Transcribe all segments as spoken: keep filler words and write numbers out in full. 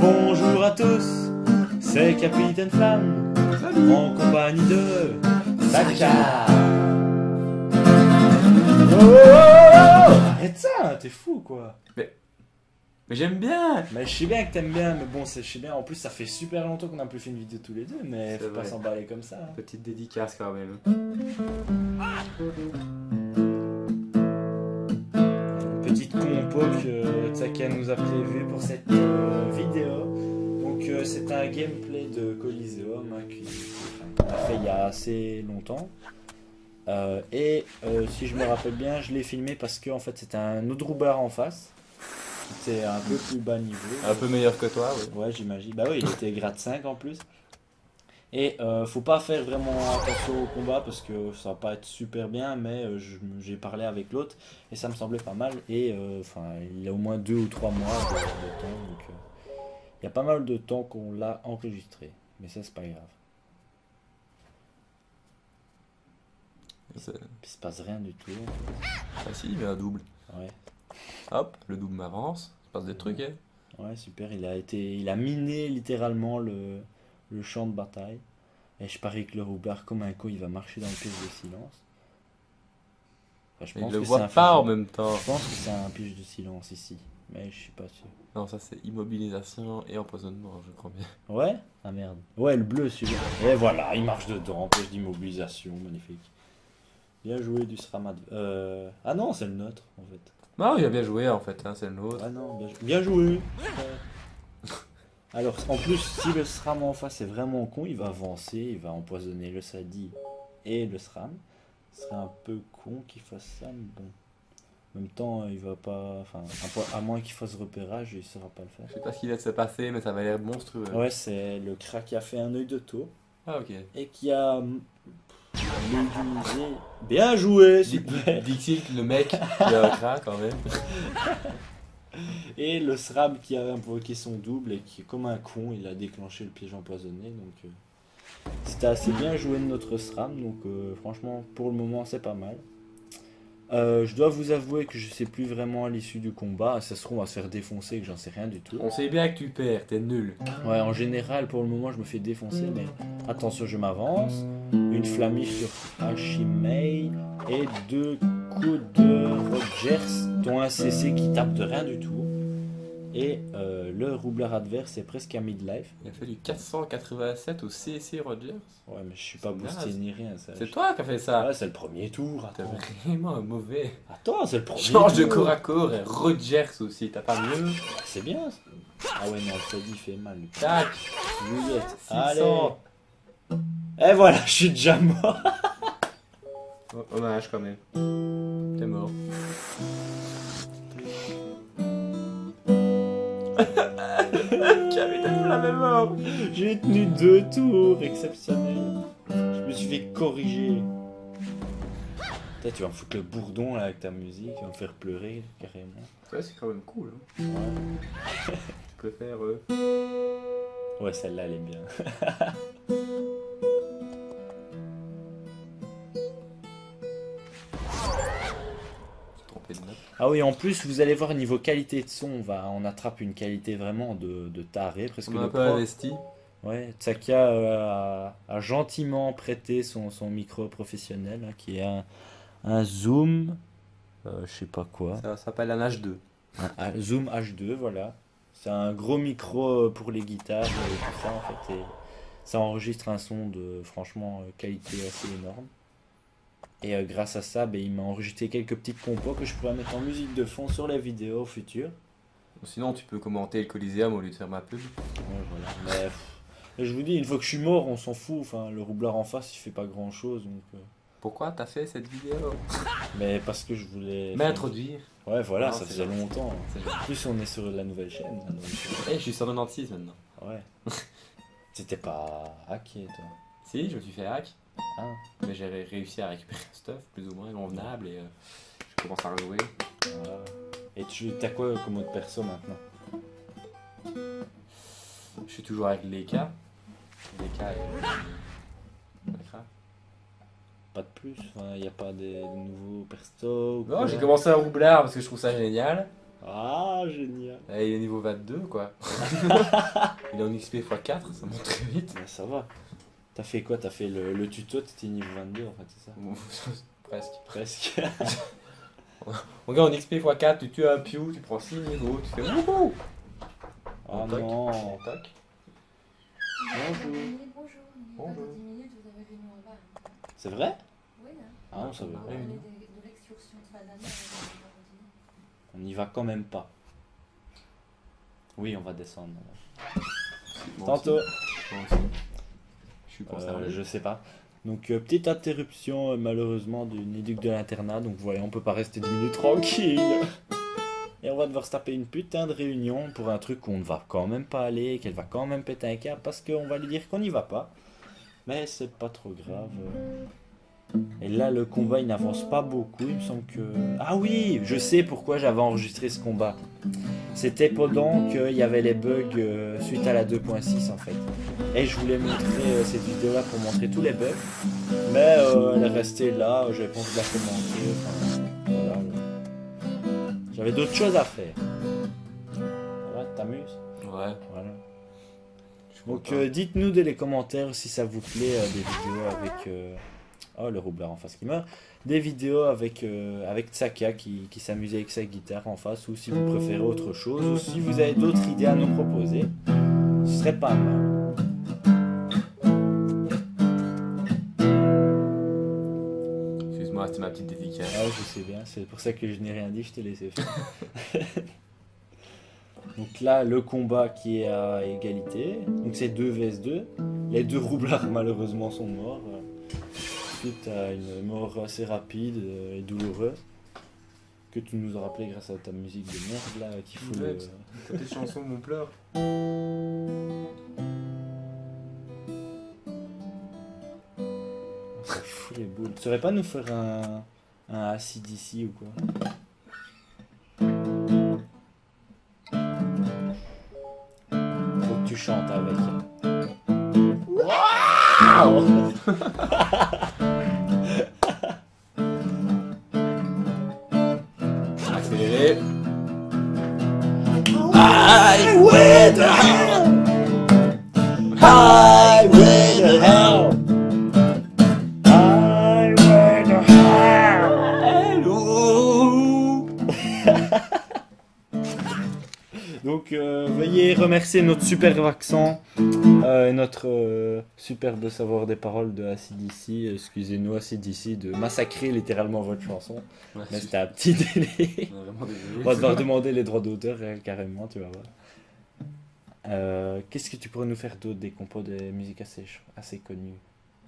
Bonjour à tous, c'est Capitaine Flamme, en compagnie de Saka. Oh, oh, oh, oh, arrête ça, t'es fou quoi. Mais, mais j'aime bien. Mais je sais bien que t'aimes bien, mais bon, c'est je sais bien. En plus, ça fait super longtemps qu'on n'a plus fait une vidéo tous les deux, mais faut pas s'emballer comme ça. Hein. Petite dédicace quand même. Petite compo que Saka nous a prévu pour cette euh, vidéo. Donc euh, c'est un gameplay de Coliseum hein, qu'on a fait il y a assez longtemps. Euh, et euh, si je me rappelle bien, je l'ai filmé parce que en fait c'était un autre roublard en face. C'était un peu plus bas niveau. Un peu meilleur que toi, oui. Ouais, j'imagine. Bah oui, il était grade cinq en plus. Et euh, faut pas faire vraiment attention au combat parce que ça va pas être super bien, mais euh, j'ai parlé avec l'autre et ça me semblait pas mal. Et enfin, euh, il a au moins deux ou trois mois de, de temps, donc il euh, y a pas mal de temps qu'on l'a enregistré, mais ça c'est pas grave. C'est... Il se passe rien du tout. Ah si, il y a un double. Ouais. Hop, le double m'avance, il se passe des trucs, hein. Ouais, super, il a été, il a miné littéralement le, le champ de bataille. Et je parie que le roublard, comme un con, il va marcher dans le piège de silence. Enfin, je pense il le que voit un pas piège... en même temps. Je pense que c'est un piège de silence ici, mais je suis pas sûr. Non, ça c'est immobilisation et empoisonnement, je crois bien. Ouais? Ah merde. Ouais, le bleu celui-là. Et voilà, il marche dedans, piège d'immobilisation, magnifique. Bien joué du SRAM. Euh... Ah non, c'est le nôtre en fait. Non, il a bien joué en fait, hein, c'est le nôtre. Ah non, bien, bien joué. Alors, en plus, si le SRAM en face est vraiment con, il va avancer, il va empoisonner le Sadi et le SRAM. Ce serait un peu con qu'il fasse ça, mais bon. En même temps, il va pas. Enfin, à moins qu'il fasse repérage, il ne saura pas le faire. Je sais pas ce qui vient de se passer, mais ça va l'air monstrueux. Ouais, c'est le crack qui a fait un œil de taux. Ah, ok. Et qui a. Légumisé. Bien joué, super. Dixit, le mec, il a un crack quand même. Et le SRAM qui a invoqué son double et qui, comme un con, il a déclenché le piège empoisonné. Donc, euh, c'était assez bien joué de notre SRAM. Donc, euh, franchement, pour le moment, c'est pas mal. Euh, je dois vous avouer que je sais plus vraiment à l'issue du combat. Ça se trouve, on va se faire défoncer, que j'en sais rien du tout. On sait bien que tu perds, t'es nul. Ouais, en général, pour le moment, je me fais défoncer. Mais attention, je m'avance. Une flamie sur Hashimei et deux coups de Rogers, dont un C C qui tape de rien du tout. Et euh, le roublard adverse est presque à midlife. Il a fait du quatre cent quatre-vingt-sept au C C Rogers. Ouais, mais je suis pas boosté ni rien. C'est toi qui as fait ça. Ouais, c'est le premier tour. T'es vraiment mauvais. Attends, c'est le premier Change tour. de corps à corps et Rogers aussi, t'as pas mieux. C'est bien. Ah ouais, non, le Sadi fait mal. Tac. Juliette. Allez. Et voilà, je suis déjà mort. Oh, hommage quand même. T'es mort. Capitaine Flamme est mort. J'ai tenu deux tours, exceptionnel. Je me suis fait corriger. Peut-être tu vas me foutre le bourdon là, avec ta musique, tu vas me faire pleurer carrément. Ouais, c'est quand même cool. Hein. Ouais. Tu peux faire. Euh... Ouais, celle-là elle est bien. Ah oui, en plus, vous allez voir niveau qualité de son, on, va, on attrape une qualité vraiment de, de taré, presque on a de un peu pro. investi. Ouais, Tsaka euh, a, a gentiment prêté son, son micro professionnel, hein, qui est un, un Zoom, euh, je sais pas quoi. Ça, ça s'appelle un H deux. Un, un Zoom H deux, voilà. C'est un gros micro pour les guitares et tout ça, en fait. Et ça enregistre un son de, franchement, qualité assez énorme. Et euh, grâce à ça, ben, il m'a enregistré quelques petites compos que je pourrais mettre en musique de fond sur les vidéos futures. Sinon, tu peux commenter le Coliseum au lieu de faire ma pub. Ouais, voilà. Mais pff, je vous dis, une fois que je suis mort, on s'en fout. Enfin, le roublard en face, il fait pas grand chose. Donc, euh... Pourquoi t'as fait cette vidéo? Mais parce que je voulais. M'introduire. Ouais, voilà, non, ça faisait gentil. longtemps. En plus, on est sur la nouvelle chaîne. Là, donc... Eh, hey, je suis sur quatre-vingt-seize maintenant. Ouais. T'étais pas hacké, toi? Si, je me suis fait hack. Ah. Mais j'ai réussi à récupérer le stuff plus ou moins convenable et euh, je commence à rejouer. Voilà. Et tu t'as quoi comme autre perso maintenant? Je suis toujours avec Leka. Leka et. Leka. Pas de plus, il n'y a pas de nouveaux persos. Non, j'ai commencé à roublard parce que je trouve ça génial. Ah, génial. Eh, il est niveau vingt-deux, quoi. Il est en X P fois quatre, ça monte très vite. Mais ça va. T'as fait quoi? T'as fait le, le tuto, t'étais niveau vingt-deux en fait, c'est ça? Presque. Presque. On regarde en X P fois quatre, tu tues un Pew, tu prends six niveaux, tu fais wouhou. Oh Toc. non. Tac. Bonjour. Bonjour. Bonjour. Dans dix minutes, vous avez réunion en bas. C'est vrai? Oui, là. Ah, on savait On pas. parlait de, de l'excursion de fin d'année. on va continuer. On n'y va quand même pas. Oui, on va descendre. Moi Tantôt. aussi. Moi aussi. Je suis Euh, concerné. je sais pas. Donc, euh, petite interruption euh, malheureusement d'une éduque de l'internat. Donc, voyez, on peut pas rester dix minutes tranquille. Et on va devoir se taper une putain de réunion pour un truc qu'on ne va quand même pas aller, qu'elle va quand même péter un câble parce qu'on va lui dire qu'on n'y va pas. Mais c'est pas trop grave. Et là, le combat il n'avance pas beaucoup. Il me semble que. Ah oui, je sais pourquoi j'avais enregistré ce combat. C'était pendant qu'il y avait les bugs euh, suite à la deux point six en fait. Et je voulais montrer euh, cette vidéo là pour montrer tous les bugs. Mais euh, elle est restée là, j'avais pas envie de la commenter. Enfin, voilà. J'avais d'autres choses à faire. Voilà, t'amuses? Ouais. Voilà. Je suis Donc content. euh, dites-nous dans les commentaires si ça vous plaît euh, des vidéos avec... euh, Oh, le roublard en face qui meurt. Des vidéos avec, euh, avec Tsaka qui, qui s'amusait avec sa guitare en face, ou si vous préférez autre chose, ou si vous avez d'autres idées à nous proposer. Ce serait pas mal. Excuse-moi, c'était ma petite dédicace. Ah, je sais bien, c'est pour ça que je n'ai rien dit, je t'ai laissé faire. Donc là, le combat qui est à égalité. Donc c'est deux vs deux. Les deux roublards malheureusement sont morts. Suite à une mort assez rapide et douloureuse. Que tu nous as rappelé grâce à ta musique de merde là qui fout le... T'as tes chansons, mon pleur. Ça fout les boules. Tu saurais pas nous faire un, un A C D C ou quoi? Faut que tu chantes avec. Waouh. Accéléré. Highway to hell! Highway to hell! Highway to hell! Donc, euh, veuillez remercier notre superbe accent euh, et notre euh, superbe savoir des paroles de A C D C. Excusez-nous, A C D C, de massacrer littéralement votre chanson. Ouais, Mais je- c'était un petit délai. on est vraiment désolé. On va devoir demander les droits d'auteur euh, carrément, tu vas voir. Euh, Qu'est-ce que tu pourrais nous faire d'autre des compos de musique assez, ch- assez connues?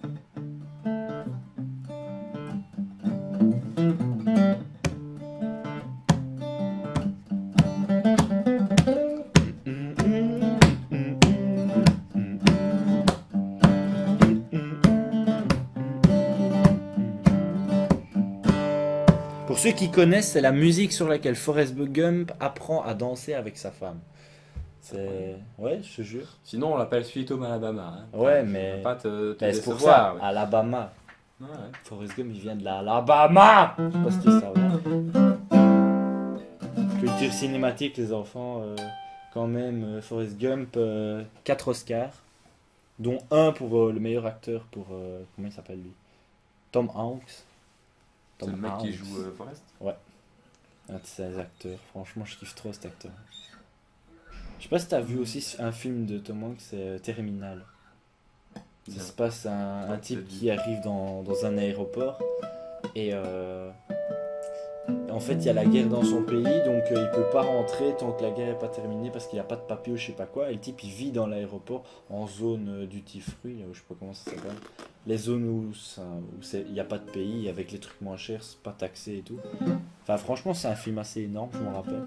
Pour ceux qui connaissent, c'est la musique sur laquelle Forrest Gump apprend à danser avec sa femme. C'est... Ouais, je te jure. Sinon, on l'appelle Sweet Home Alabama. Hein. Ouais, Je mais- vais pas te, te Mais c'est pour décevoir, ça, ouais. Alabama. Ouais, ouais. Forrest Gump, il vient de l'Alabama. Je sais pas si tu savais. Culture cinématique, les enfants. euh, quand même, euh, Forrest Gump, quatre Oscars. Dont un pour euh, le meilleur acteur pour... euh, comment il s'appelle lui? Tom Hanks. C'est Tom le mec qui Hanks. joue euh, Forrest. Un de ces acteurs. Franchement, je kiffe trop cet acteur. Je sais pas si t'as vu aussi un film de Tom Hanks, c'est euh, Terminal. Ça Non. se passe un, Je un crois type que c'est qui arrive dans, dans un aéroport et euh, en fait il y a la guerre dans son pays, donc euh, il peut pas rentrer tant que la guerre est pas terminée parce qu'il a pas de papier ou je sais pas quoi, et le type il vit dans l'aéroport en zone euh, duty free, ou je sais pas comment ça s'appelle, les zones où ça- où c'est- il n'y a pas de pays, avec les trucs moins chers, c'est pas taxé et tout. Enfin franchement c'est un film assez énorme, je m'en rappelle.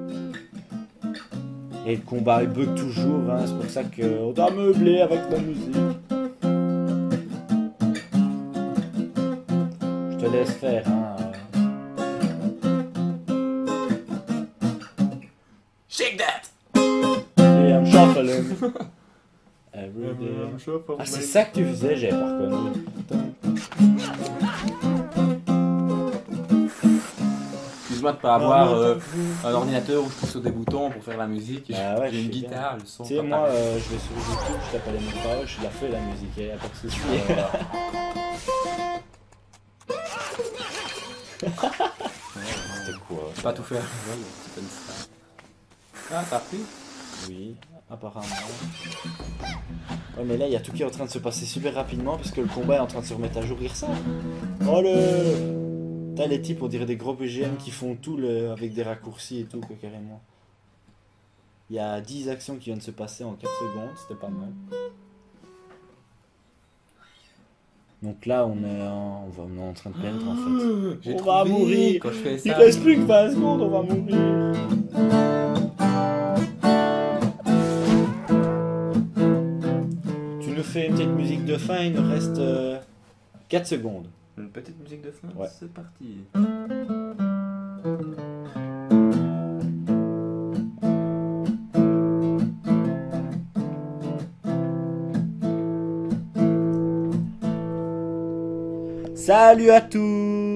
Et le combat il bug toujours, hein, c'est pour ça qu'on doit meubler avec la musique. Je te laisse faire, hein. Shake that! Et I'm shuffling. Every day. Ah, c'est ça que tu faisais, j'avais pas reconnu. besoin de pas avoir euh, un ordinateur où je pousse sur des boutons pour faire la musique. Bah ouais, J'ai je une sais guitare, le son. Tu sais, pas moi, pareil. euh, je vais sur YouTube, je tape les mots de paroles, je la fais la musique, il n'y a pas de souci. Voilà. C'était quoi? Pas tout faire. Ouais, c'est comme ça. Ah, ça a pris. Oui, apparemment. Ouais, mais là, il y a tout qui est en train de se passer super rapidement parce que le combat est en train de se remettre à jour. Il ressemble. Oh le. T'as les types, on dirait des gros B G M qui font tout le... avec des raccourcis et tout, quoi, carrément. Il y a dix actions qui viennent de se passer en quatre secondes, c'était pas mal. Donc là, on est en, on va- on est en train de perdre en fait. J'ai On va trouvé mourir. quand je fais Il ça. reste plus que vingt secondes, on va mourir. Tu nous fais une petite musique de fin, il nous reste euh, quatre secondes. Une petite musique de fin. Ouais. C'est parti. Salut à tous!